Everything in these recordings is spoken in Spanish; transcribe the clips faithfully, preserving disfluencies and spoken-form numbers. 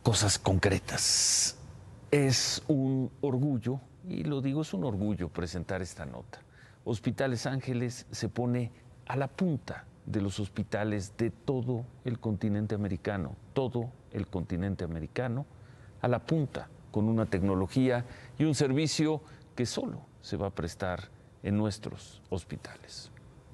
cosas concretas. Es un orgullo, y lo digo, es un orgullo presentar esta nota. Hospitales Ángeles se pone a la punta de los hospitales de todo el continente americano, todo el continente americano, a la punta, con una tecnología y un servicio que solo se va a prestar en nuestros hospitales.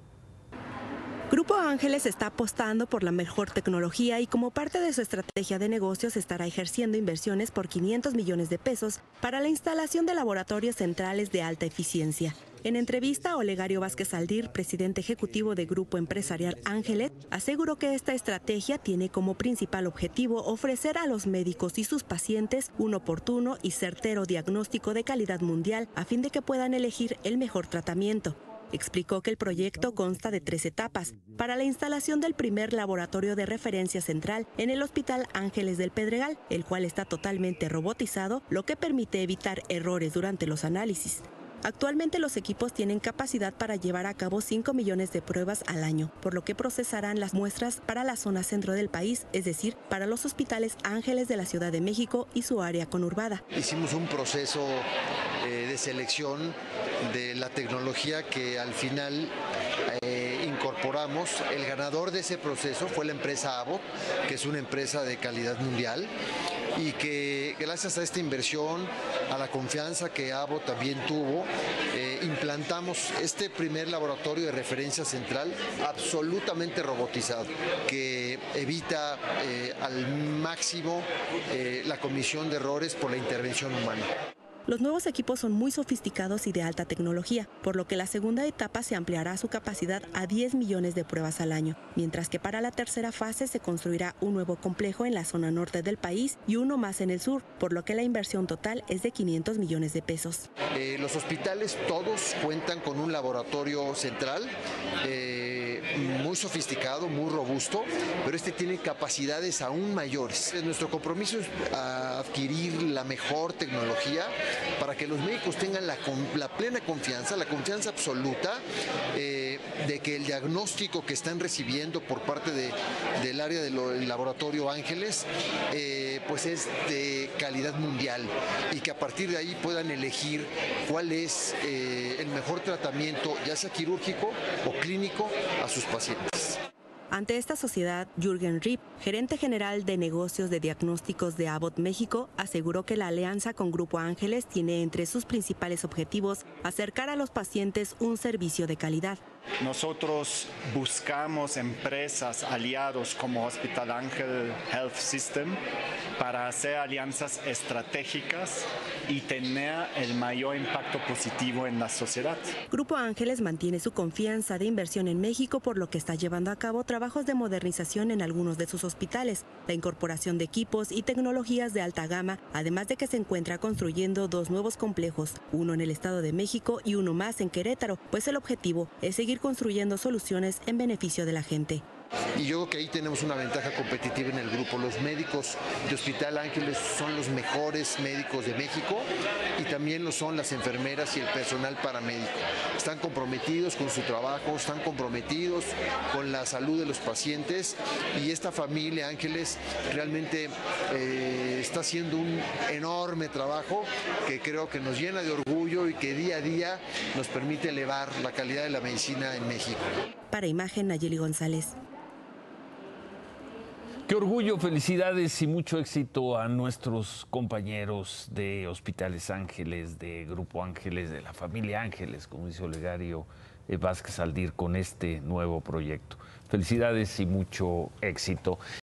Grupo Ángeles está apostando por la mejor tecnología y como parte de su estrategia de negocios estará ejerciendo inversiones por quinientos millones de pesos para la instalación de laboratorios centrales de alta eficiencia. En entrevista, Olegario Vázquez Aldir, presidente ejecutivo de Grupo Empresarial Ángeles, aseguró que esta estrategia tiene como principal objetivo ofrecer a los médicos y sus pacientes un oportuno y certero diagnóstico de calidad mundial a fin de que puedan elegir el mejor tratamiento. Explicó que el proyecto consta de tres etapas para la instalación del primer laboratorio de referencia central en el Hospital Ángeles del Pedregal, el cual está totalmente robotizado, lo que permite evitar errores durante los análisis. Actualmente los equipos tienen capacidad para llevar a cabo cinco millones de pruebas al año, por lo que procesarán las muestras para la zona centro del país, es decir, para los hospitales Ángeles de la Ciudad de México y su área conurbada. Hicimos un proceso eh, de selección de la tecnología que al final eh, incorporamos. El ganador de ese proceso fue la empresa Abbott, que es una empresa de calidad mundial y que gracias a esta inversión, a la confianza que Abbott también tuvo, eh, implantamos este primer laboratorio de referencia central absolutamente robotizado, que evita eh, al máximo eh, la comisión de errores por la intervención humana. Los nuevos equipos son muy sofisticados y de alta tecnología, por lo que la segunda etapa se ampliará su capacidad a diez millones de pruebas al año, mientras que para la tercera fase se construirá un nuevo complejo en la zona norte del país y uno más en el sur, por lo que la inversión total es de quinientos millones de pesos. Eh, los hospitales todos cuentan con un laboratorio central, eh, muy sofisticado, muy robusto, pero este tiene capacidades aún mayores. Nuestro compromiso es adquirir la mejor tecnología para que los médicos tengan la, la plena confianza, la confianza absoluta eh, de que el diagnóstico que están recibiendo por parte de, del área del de laboratorio Ángeles eh, pues es de calidad mundial y que a partir de ahí puedan elegir cuál es eh, el mejor tratamiento, ya sea quirúrgico o clínico, a sus pacientes. Ante esta sociedad, Jürgen Ripp, gerente general de negocios de diagnósticos de Abbott México, aseguró que la alianza con Grupo Ángeles tiene entre sus principales objetivos acercar a los pacientes un servicio de calidad. Nosotros buscamos empresas aliados como Hospital Ángel Health System para hacer alianzas estratégicas y tener el mayor impacto positivo en la sociedad. Grupo Ángeles mantiene su confianza de inversión en México, por lo que está llevando a cabo trabajos de modernización en algunos de sus hospitales, la incorporación de equipos y tecnologías de alta gama, además de que se encuentra construyendo dos nuevos complejos, uno en el Estado de México y uno más en Querétaro, pues el objetivo es seguir construyendo soluciones en beneficio de la gente. Y yo creo que ahí tenemos una ventaja competitiva en el grupo. Los médicos de Hospital Ángeles son los mejores médicos de México y también lo son las enfermeras y el personal paramédico. Están comprometidos con su trabajo, están comprometidos con la salud de los pacientes y esta familia Ángeles realmente eh, está haciendo un enorme trabajo que creo que nos llena de orgullo y que día a día nos permite elevar la calidad de la medicina en México. Para Imagen, Nayeli González. Qué orgullo, felicidades y mucho éxito a nuestros compañeros de Hospitales Ángeles, de Grupo Ángeles, de la familia Ángeles, como dice Olegario Vázquez Aldir, con este nuevo proyecto. Felicidades y mucho éxito.